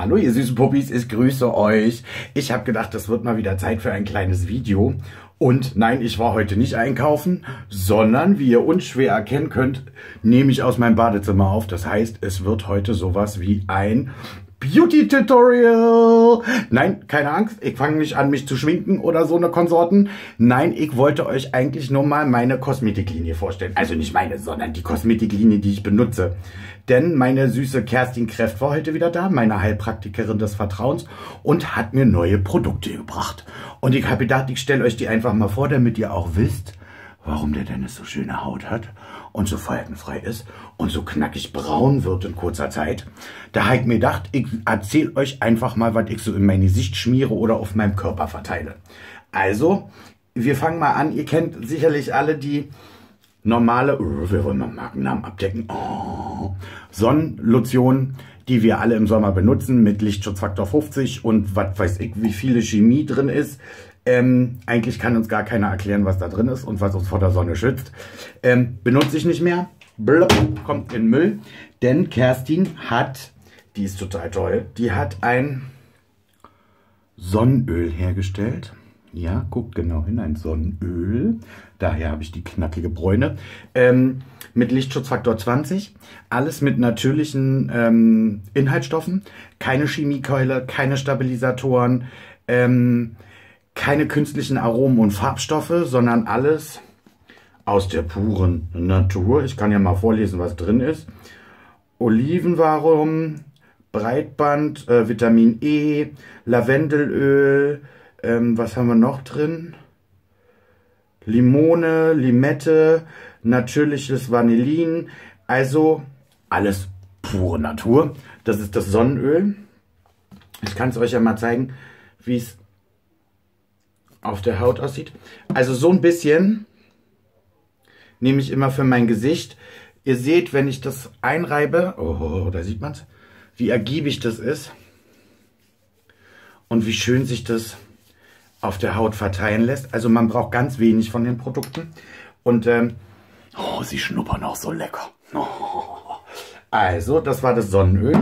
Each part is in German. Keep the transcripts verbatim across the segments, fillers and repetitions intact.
Hallo ihr süßen Puppis, ich grüße euch. Ich habe gedacht, es wird mal wieder Zeit für ein kleines Video. Und nein, ich war heute nicht einkaufen, sondern wie ihr unschwer erkennen könnt, nehme ich aus meinem Badezimmer auf. Das heißt, es wird heute sowas wie ein Beauty-Tutorial. Nein, keine Angst, ich fange nicht an, mich zu schminken oder so eine Konsorten. Nein, ich wollte euch eigentlich nur mal meine Kosmetiklinie vorstellen. Also nicht meine, sondern die Kosmetiklinie, die ich benutze. Denn meine süße Kerstin Kräft war heute wieder da, meine Heilpraktikerin des Vertrauens, und hat mir neue Produkte gebracht. Und ich habe gedacht, ich stelle euch die einfach mal vor, damit ihr auch wisst, warum der Dennis so schöne Haut hat und so faltenfrei ist und so knackig braun wird in kurzer Zeit. Da habe ich mir gedacht, ich erzähle euch einfach mal, was ich so in meine Gesicht schmiere oder auf meinem Körper verteile. Also, wir fangen mal an. Ihr kennt sicherlich alle die normale, oh, wir wollen mal Markennamen abdecken, oh, Sonnenlotion, die wir alle im Sommer benutzen mit Lichtschutzfaktor fünfzig und was weiß ich, wie viele Chemie drin ist. Ähm, eigentlich kann uns gar keiner erklären, was da drin ist und was uns vor der Sonne schützt. Ähm, benutze ich nicht mehr. Blub, kommt in Müll. Denn Kerstin hat, die ist total toll, die hat ein Sonnenöl hergestellt. Ja, guckt genau hin, ein Sonnenöl. Daher habe ich die knackige Bräune. Ähm, mit Lichtschutzfaktor zwanzig. Alles mit natürlichen ähm, Inhaltsstoffen. Keine Chemiekeule, keine Stabilisatoren, ähm, keine künstlichen Aromen und Farbstoffe, sondern alles aus der puren Natur. Ich kann ja mal vorlesen, was drin ist. Olivenvarum, Breitband, äh, Vitamin E, Lavendelöl, ähm, was haben wir noch drin? Limone, Limette, natürliches Vanillin, also alles pure Natur. Das ist das Sonnenöl. Ich kann es euch ja mal zeigen, wie es auf der Haut aussieht. Also so ein bisschen nehme ich immer für mein Gesicht. Ihr seht, wenn ich das einreibe, oh, da sieht man es, wie ergiebig das ist und wie schön sich das auf der Haut verteilen lässt. Also man braucht ganz wenig von den Produkten. Und ähm, oh, sie schnuppern auch so lecker. Oh. Also, das war das Sonnenöl.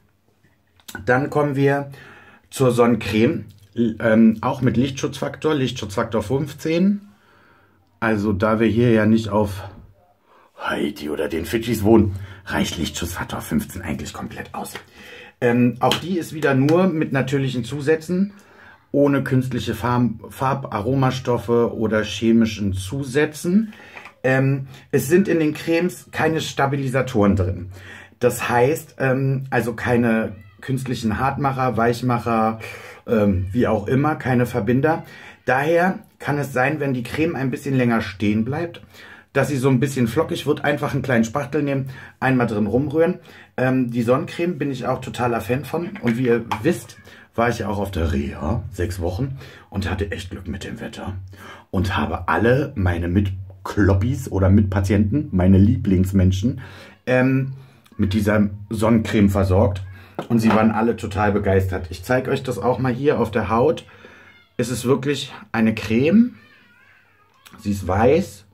Dann kommen wir zur Sonnencreme. Ähm, auch mit Lichtschutzfaktor, Lichtschutzfaktor fünfzehn. Also da wir hier ja nicht auf Haiti oder den Fidschis wohnen, reicht Lichtschutzfaktor fünfzehn eigentlich komplett aus. Ähm, auch die ist wieder nur mit natürlichen Zusätzen, ohne künstliche Farb, Farb Aromastoffe oder chemischen Zusätzen. Ähm, es sind in den Cremes keine Stabilisatoren drin. Das heißt, ähm, also keine künstlichen Hartmacher, Weichmacher, ähm, wie auch immer, keine Verbinder. Daher kann es sein, wenn die Creme ein bisschen länger stehen bleibt, dass sie so ein bisschen flockig wird, einfach einen kleinen Spachtel nehmen, einmal drin rumrühren. Ähm, die Sonnencreme bin ich auch totaler Fan von. Und wie ihr wisst, war ich auch auf der Reha, sechs Wochen, und hatte echt Glück mit dem Wetter. Und habe alle meine Mitkloppis oder Mitpatienten, meine Lieblingsmenschen, ähm, mit dieser Sonnencreme versorgt. Und sie waren alle total begeistert. Ich zeige euch das auch mal hier auf der Haut. Es ist wirklich eine Creme. Sie ist weiß.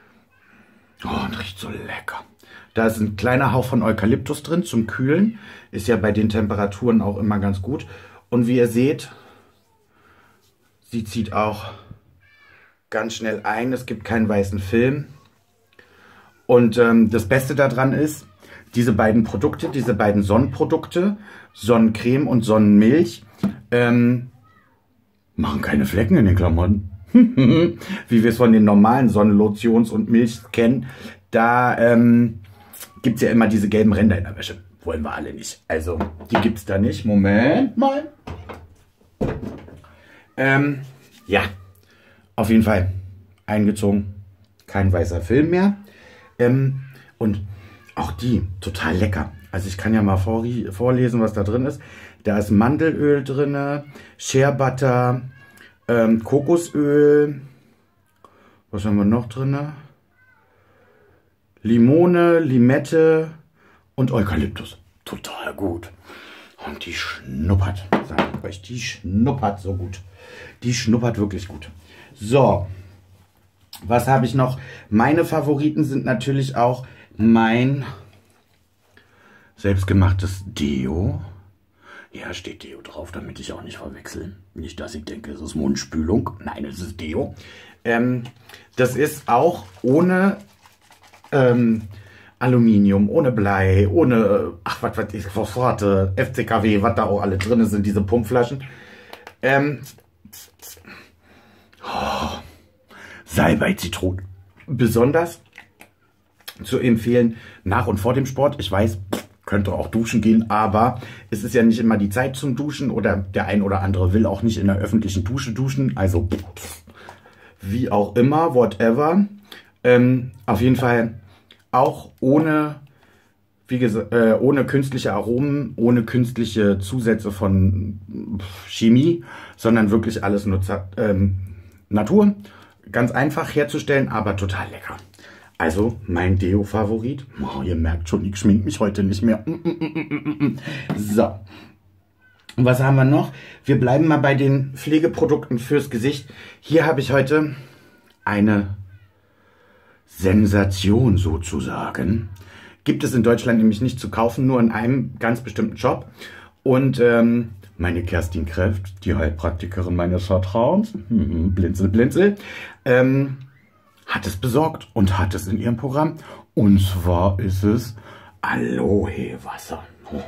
Oh, und riecht so lecker. Da ist ein kleiner Hauch von Eukalyptus drin zum Kühlen. Ist ja bei den Temperaturen auch immer ganz gut. Und wie ihr seht, sie zieht auch ganz schnell ein. Es gibt keinen weißen Film. Und ähm, das Beste daran ist, diese beiden Produkte, diese beiden Sonnenprodukte, Sonnencreme und Sonnenmilch, ähm, machen keine Flecken in den Klamotten. Wie wir es von den normalen Sonnenlotions und Milch kennen. Da ähm, gibt es ja immer diese gelben Ränder in der Wäsche. Wollen wir alle nicht. Also, die gibt es da nicht. Moment mal. Ähm, ja, auf jeden Fall eingezogen. Kein weißer Film mehr. Ähm, und auch die, total lecker. Also ich kann ja mal vor, vorlesen, was da drin ist. Da ist Mandelöl drin, Shea Butter, ähm, Kokosöl. Was haben wir noch drin? Limone, Limette und Eukalyptus. Total gut. Und die schnuppert, sage ich euch, die schnuppert so gut. Die schnuppert wirklich gut. So, was habe ich noch? Meine Favoriten sind natürlich auch mein selbstgemachtes Deo. Ja, steht Deo drauf, damit ich auch nicht verwechseln. Nicht, dass ich denke, es ist Mundspülung. Nein, es ist Deo. Ähm, das ist auch ohne ähm, Aluminium, ohne Blei, ohne, ach, was weiß ich, Phosphate, F C K W, was da auch alle drin sind, diese Pumpflaschen. Ähm, oh, Salbei-Zitronen. Besonders zu empfehlen, nach und vor dem Sport. Ich weiß, könnte auch duschen gehen, aber es ist ja nicht immer die Zeit zum Duschen oder der ein oder andere will auch nicht in der öffentlichen Dusche duschen. Also wie auch immer, whatever. Ähm, auf jeden Fall auch ohne, wie gesagt, äh, ohne künstliche Aromen, ohne künstliche Zusätze von Chemie, sondern wirklich alles Nutzer, ähm, Natur. Ganz einfach herzustellen, aber total lecker. Also mein Deo-Favorit. Oh, ihr merkt schon, ich schmink mich heute nicht mehr. So. Und was haben wir noch? Wir bleiben mal bei den Pflegeprodukten fürs Gesicht. Hier habe ich heute eine Sensation sozusagen. Gibt es in Deutschland nämlich nicht zu kaufen, nur in einem ganz bestimmten Shop. Und ähm, meine Kerstin Kräft, die Heilpraktikerin meines Vertrauens, blinzel, blinzel, ähm, hat es besorgt und hat es in ihrem Programm. Und zwar ist es Aloe-Wasser.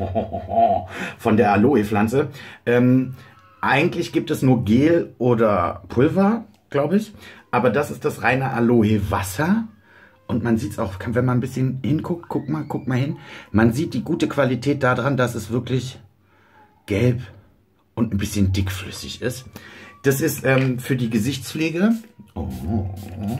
Von der Aloe-Pflanze. Ähm, eigentlich gibt es nur Gel oder Pulver, glaube ich. Aber das ist das reine Aloe-Wasser. Und man sieht es auch, wenn man ein bisschen hinguckt, guck mal, guck mal hin. Man sieht die gute Qualität daran, dass es wirklich gelb und ein bisschen dickflüssig ist. Das ist ähm, für die Gesichtspflege. Oh,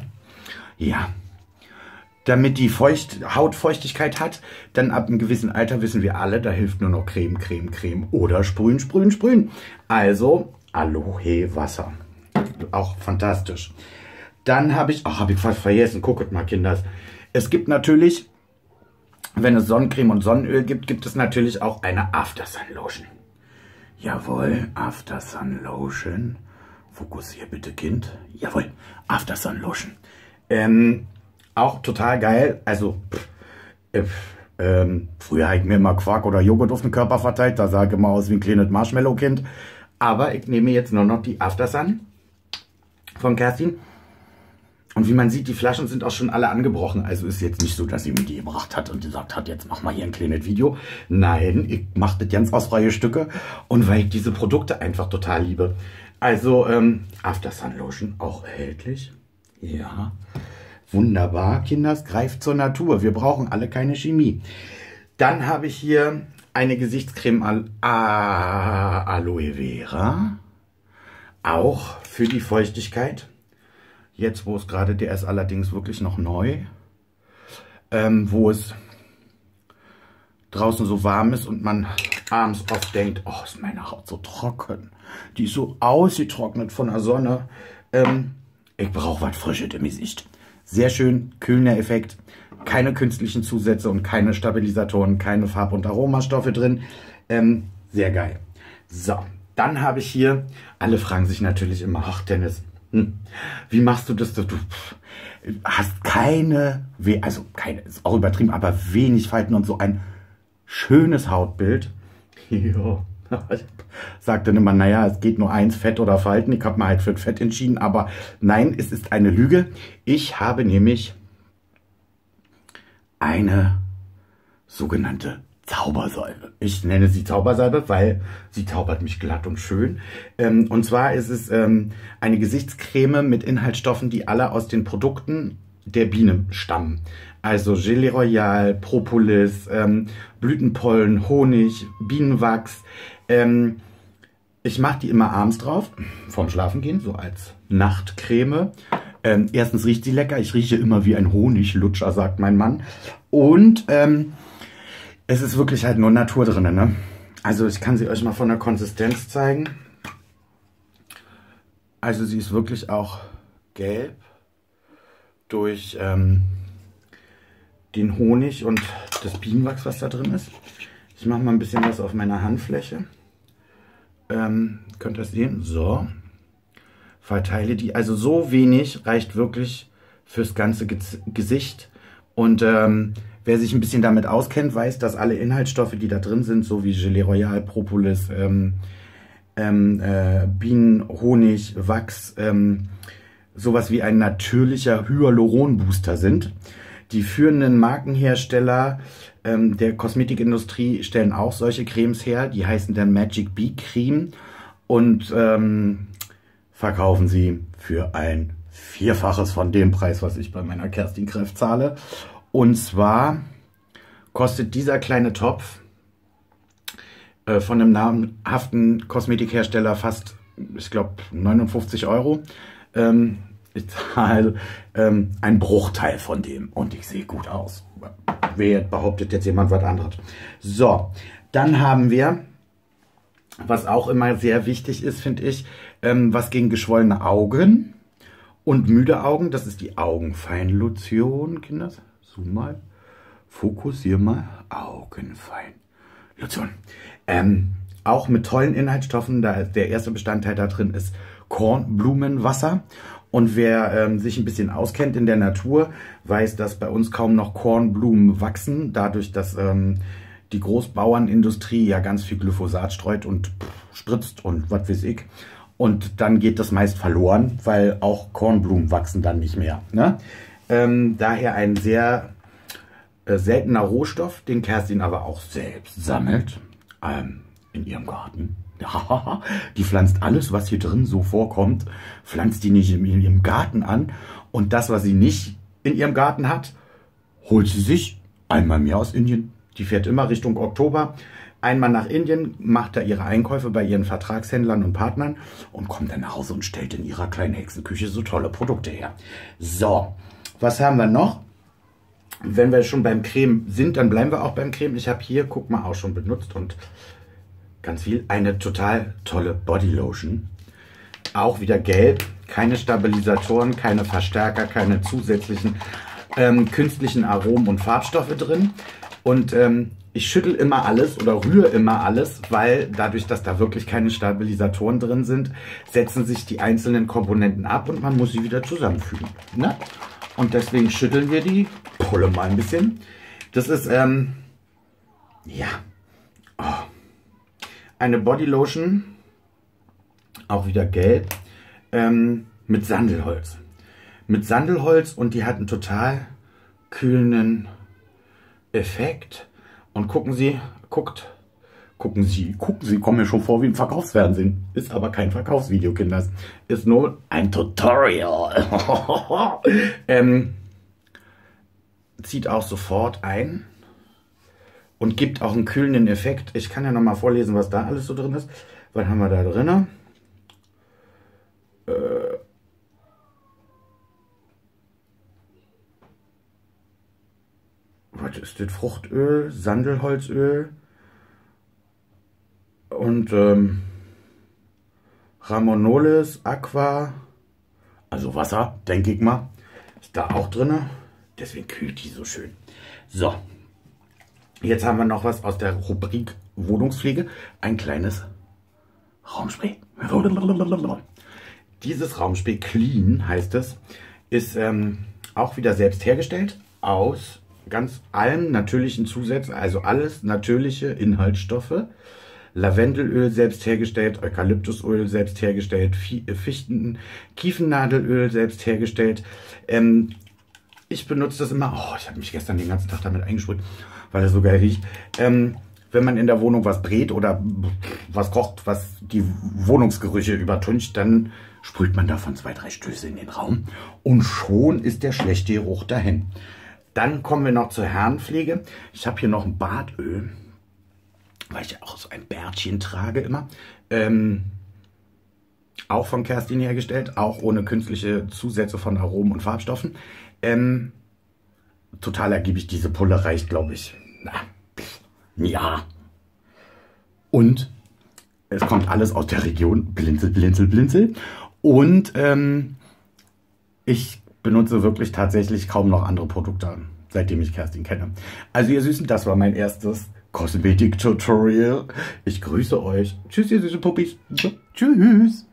ja. Damit die Feucht, Hautfeuchtigkeit hat, dann ab einem gewissen Alter wissen wir alle, da hilft nur noch Creme, Creme, Creme oder sprühen, sprühen, sprühen. Also Aloe-Wasser. Auch fantastisch. Dann habe ich, ach, habe ich fast vergessen, guckt mal, Kinders. Es gibt natürlich, wenn es Sonnencreme und Sonnenöl gibt, gibt es natürlich auch eine After-Sun-Lotion. Jawohl, After-Sun-Lotion. Fokussier bitte, Kind. Jawohl, After-Sun-Lotion. Ähm, auch total geil. Also, pff, pff, ähm, früher habe ich mir immer Quark oder Joghurt auf den Körper verteilt. Da sah ich immer aus wie ein kleines Marshmallow-Kind. Aber ich nehme jetzt nur noch die After-Sun von Kerstin. Und wie man sieht, die Flaschen sind auch schon alle angebrochen. Also ist jetzt nicht so, dass sie mir die gebracht hat und gesagt hat, jetzt mach mal hier ein kleines Video. Nein, ich mache das ganz aus freie Stücke. Und weil ich diese Produkte einfach total liebe. Also ähm, After Sun Lotion auch erhältlich. Ja, wunderbar. Kinders, greift zur Natur. Wir brauchen alle keine Chemie. Dann habe ich hier eine Gesichtscreme Al A Aloe Vera. Auch für die Feuchtigkeit. Jetzt, wo es gerade, der ist allerdings wirklich noch neu, ähm, wo es draußen so warm ist und man abends oft denkt, oh, ist meine Haut so trocken. Die ist so ausgetrocknet von der Sonne. Ähm, ich brauche was Frisches im Gesicht. Sehr schön, kühlender Effekt. Keine künstlichen Zusätze und keine Stabilisatoren, keine Farb- und Aromastoffe drin. Ähm, sehr geil. So, dann habe ich hier, alle fragen sich natürlich immer, ach Dennis, Hm. wie machst du das? Du hast keine, also keine, ist auch übertrieben, aber wenig Falten und so ein schönes Hautbild. Ja, ich sag dann immer, naja, es geht nur eins, Fett oder Falten. Ich habe mal halt für Fett entschieden, aber nein, es ist eine Lüge. Ich habe nämlich eine sogenannte Zaubersalbe. Ich nenne sie Zaubersalbe, weil sie zaubert mich glatt und schön. Ähm, und zwar ist es ähm, eine Gesichtscreme mit Inhaltsstoffen, die alle aus den Produkten der Biene stammen. Also Gelée Royale, Propolis, ähm, Blütenpollen, Honig, Bienenwachs. Ähm, ich mache die immer abends drauf, vorm Schlafengehen, so als Nachtcreme. Ähm, erstens riecht sie lecker. Ich rieche immer wie ein Honiglutscher, sagt mein Mann. Und ähm, es ist wirklich halt nur Natur drin, ne? Also ich kann sie euch mal von der Konsistenz zeigen. Also sie ist wirklich auch gelb durch ähm, den Honig und das Bienenwachs, was da drin ist. Ich mache mal ein bisschen was auf meiner Handfläche. Ähm, könnt ihr das sehen? So. Verteile die. Also so wenig reicht wirklich fürs ganze Ge Gesicht. Und ähm, wer sich ein bisschen damit auskennt, weiß, dass alle Inhaltsstoffe, die da drin sind, so wie Gelee Royal, Propolis, ähm, ähm, äh, Bienen, Honig, Wachs, ähm, sowas wie ein natürlicher Hyaluron-Booster sind. Die führenden Markenhersteller ähm, der Kosmetikindustrie stellen auch solche Cremes her. Die heißen dann Magic Bee Cream und ähm, verkaufen sie für ein Vierfaches von dem Preis, was ich bei meiner Kerstin Kreff zahle. Und zwar kostet dieser kleine Topf äh, von einem namhaften Kosmetikhersteller fast, ich glaube, neunundfünfzig Euro. Ähm, ich zahle ähm, einen Bruchteil von dem und ich sehe gut aus. Wer behauptet jetzt jemand was anderes? So, dann haben wir, was auch immer sehr wichtig ist, finde ich, ähm, was gegen geschwollene Augen und müde Augen. Das ist die Augenfein-Lotion, Kinder. Zoom mal, fokussier mal, Augenfein-Lotion. Ähm, auch mit tollen Inhaltsstoffen. Da der erste Bestandteil da drin ist Kornblumenwasser. Und wer ähm, sich ein bisschen auskennt in der Natur, weiß, dass bei uns kaum noch Kornblumen wachsen, dadurch, dass ähm, die Großbauernindustrie ja ganz viel Glyphosat streut und pff, spritzt und was weiß ich. Und dann geht das meist verloren, weil auch Kornblumen wachsen dann nicht mehr. Ne? Ähm, daher ein sehr äh, seltener Rohstoff, den Kerstin aber auch selbst sammelt ähm, in ihrem Garten. Ja, die pflanzt alles, was hier drin so vorkommt, pflanzt die nicht in ihrem Garten an. Und das, was sie nicht in ihrem Garten hat, holt sie sich einmal mehr aus Indien. Die fährt immer Richtung Oktober, einmal nach Indien, macht da ihre Einkäufe bei ihren Vertragshändlern und Partnern und kommt dann nach Hause und stellt in ihrer kleinen Hexenküche so tolle Produkte her. So, was haben wir noch? Wenn wir schon beim Creme sind, dann bleiben wir auch beim Creme. Ich habe hier, guck mal, auch schon benutzt und ganz viel. Eine total tolle Bodylotion. Auch wieder gelb. Keine Stabilisatoren, keine Verstärker, keine zusätzlichen ähm, künstlichen Aromen und Farbstoffe drin. Und ähm, ich schüttel immer alles oder rühre immer alles, weil dadurch, dass da wirklich keine Stabilisatoren drin sind, setzen sich die einzelnen Komponenten ab und man muss sie wieder zusammenfügen. Ne? Und deswegen schütteln wir die, pulle mal ein bisschen. Das ist, ähm, ja, oh. Eine Bodylotion, auch wieder gelb, ähm, mit Sandelholz. Mit Sandelholz und die hat einen total kühlenden Effekt. Und gucken Sie, guckt, gucken Sie, gucken Sie, kommen mir schon vor wie ein Verkaufsfernsehen. Ist aber kein Verkaufsvideo, Kinders. Ist nur ein Tutorial. ähm, zieht auch sofort ein. Und gibt auch einen kühlenden Effekt. Ich kann ja noch mal vorlesen, was da alles so drin ist. Was haben wir da drin? Äh was ist das? Fruchtöl, Sandelholzöl und ähm, Ramonolis, Aqua, also Wasser, denke ich mal, ist da auch drin. Deswegen kühlt die so schön. So. Jetzt haben wir noch was aus der Rubrik Wohnungspflege. Ein kleines Raumspray. Dieses Raumspray, Clean heißt es, ist ähm, auch wieder selbst hergestellt aus ganz allen natürlichen Zusätzen, also alles natürliche Inhaltsstoffe. Lavendelöl selbst hergestellt, Eukalyptusöl selbst hergestellt, Fichten, Kiefennadelöl selbst hergestellt. Ähm, ich benutze das immer, oh, ich habe mich gestern den ganzen Tag damit eingesprüht, weil er so geil riecht. Ähm, wenn man in der Wohnung was brät oder was kocht, was die Wohnungsgerüche übertüncht, dann sprüht man davon zwei, drei Stöße in den Raum und schon ist der schlechte Geruch dahin. Dann kommen wir noch zur Herrenpflege. Ich habe hier noch ein Badöl, weil ich ja auch so ein Bärtchen trage immer. Ähm, auch von Kerstin hergestellt, auch ohne künstliche Zusätze von Aromen und Farbstoffen. Ähm, total ergiebig, diese Pulle reicht, glaube ich, na, pff, ja. Und es kommt alles aus der Region Blinzel, Blinzel, Blinzel. Und ähm, ich benutze wirklich tatsächlich kaum noch andere Produkte, seitdem ich Kerstin kenne. Also ihr Süßen, das war mein erstes Kosmetik-Tutorial. Ich grüße euch. Tschüss, ihr süßen Puppis. Tschüss.